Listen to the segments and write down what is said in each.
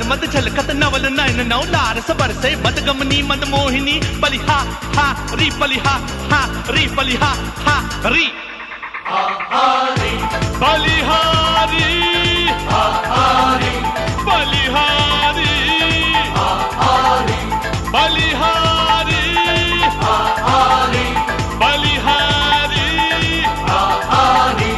मद झलकत नवल नयन नौ लारस बरसे मद गमनी मद मोहिनी बलिहा हा री बलिहा हा री बलिहा हा री हारी बलिहारी हारी बलिहारी हारी बलिहारी हारी बलिहारी हारी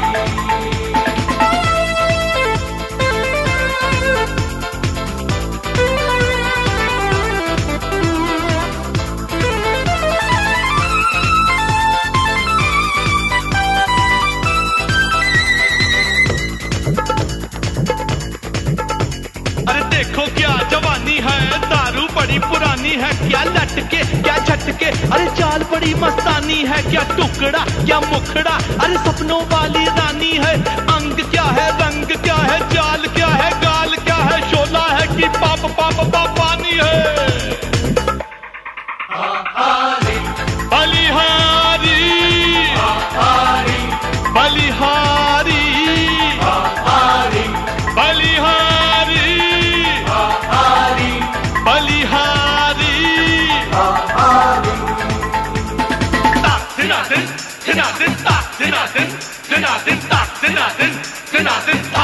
अरे देखो क्या जवानी है दारू बड़ी पुरानी है क्या लटके क्या झटके अरे चाल बड़ी मस्तानी है क्या टुकड़ा क्या मुखड़ा अरे सपनों वाली रानी है अंग क्या है रंग क्या है चाल क्या है गाल क्या है शोला है कि पाप पाप पापानी है हारी बलिहारी हारी बलिहारी हारी बलिहारी हारी बलिहारी हारी Dinatin, dinatin, ta, dinatin, dinatin, ta, dinatin, dinatin, ta.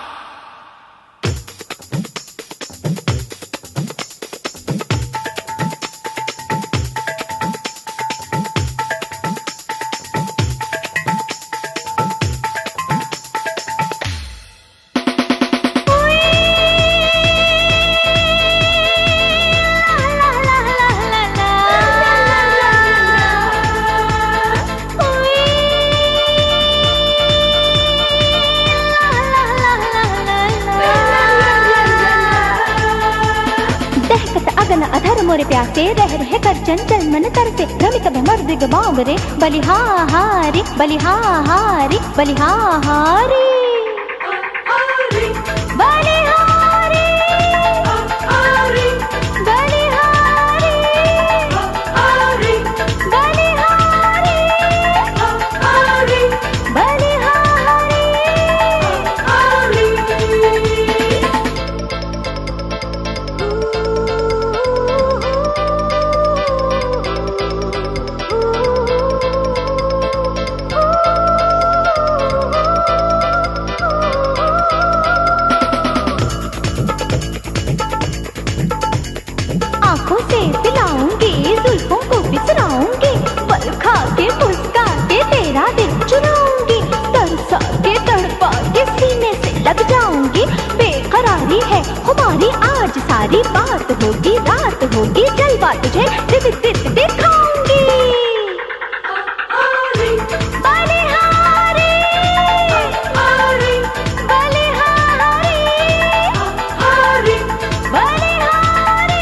मोरे प्यासे रह रहे कर चंचल मन तरसे रमित भमर दिग बांबरे बलिहारी बलिहारी बलिहारी बलिहारी बलिहारी बलिहारी बलिहारी हमारी आज सारी बात होगी रात होगी जलवा तुझे दिखाऊंगी बलिहारी बलिहारी बलिहारी बलिहारी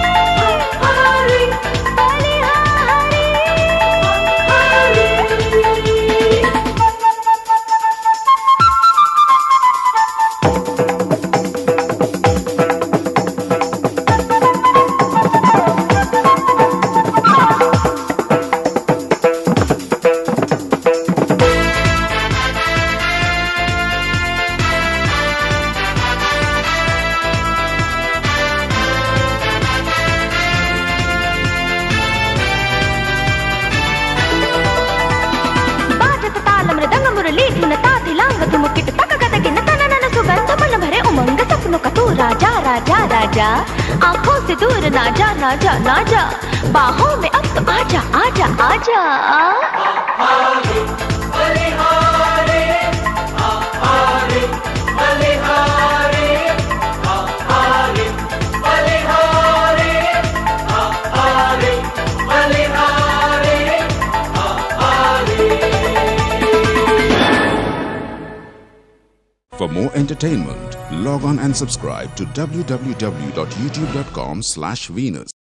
राजा राजा राजा आंखों से दूर ना जा ना जा ना जा बाहों में अब तो आजा आजा आजा हारी बलिहारी हारी बलिहारी हारी बलिहारी हारी बलिहारी हारी। For more entertainment, log on and subscribe to www.youtube.com/Venus.